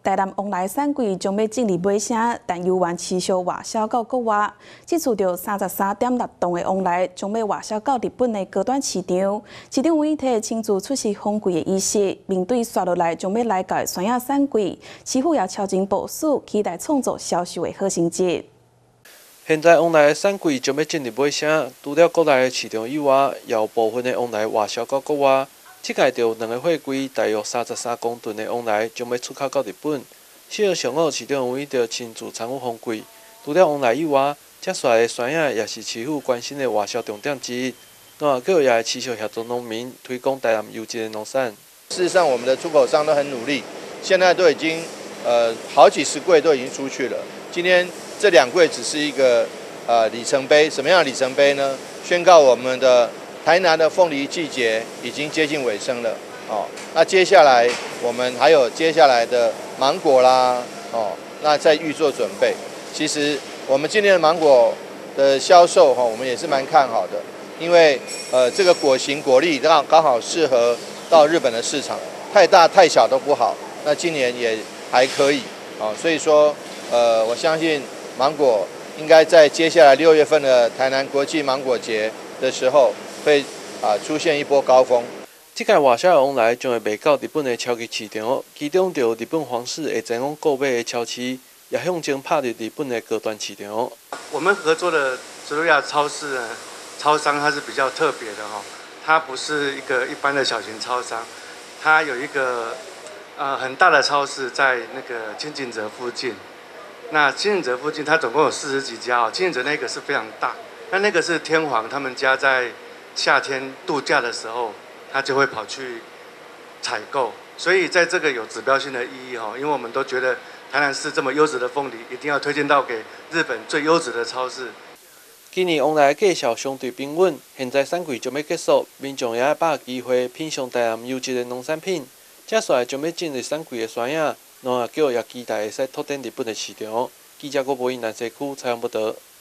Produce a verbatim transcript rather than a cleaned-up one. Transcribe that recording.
台南往来产季将要进入尾声，但游玩持续外销到国外，这次着三十三点六吨的往来将要外销到日本的高端市场。市场委体亲自出席访柜的仪式，面对刷落来将要来到的酸亚产季，师傅也超前部署，期待创造销售的好成绩。 现在往来的产季将要进入尾声，除了国内的市场以外，也有部分的往来外销到国外。这届着两个货柜大约三十三公吨的往来将要出口到日本。四号上午，市场委着亲自参与访柜。除了往来以外，遮帅的酸亚也是市府关心的外销重点之一。另外，各也会持续协助农民推广台南优质的农产。 事实上，我们的出口商都很努力，现在都已经呃好几十柜都已经出去了。今天。 这两柜只是一个呃里程碑，什么样的里程碑呢？宣告我们的台南的凤梨季节已经接近尾声了哦。那接下来我们还有接下来的芒果啦哦，那在预做准备。其实我们今年的芒果的销售哈、哦，我们也是蛮看好的，因为呃这个果型果粒刚刚好适合到日本的市场，太大太小都不好。那今年也还可以哦，所以说呃我相信。 芒果应该在接下来六月份的台南国际芒果节的时候，会啊出现一波高峰。 这届外销的往来将会卖到日本的超级市场，其中就日本皇室会前往购买的超市，也向前踏入日本的高端市场。 我们合作的泽瑞亚超市呢，超商它是比较特别的哈，它不是一个一般的小型超商，它有一个呃很大的超市在那个清景泽附近。 那清景泽附近，它总共有四十几家哦。清景泽那个是非常大，那那个是天皇他们家在夏天度假的时候，他就会跑去采购，所以在这个有指标性的意义哦。因为我们都觉得台南市这么优质的凤梨，一定要推荐到给日本最优质的超市。 今年往来的绩效相对平稳，现在产季将要结束，民众也把握机会品尝台南优质的农产品。接下来将要进入产季的酸亚。 农业局也期待会使拓展日本的市场。记者郭博英南西区采访报道。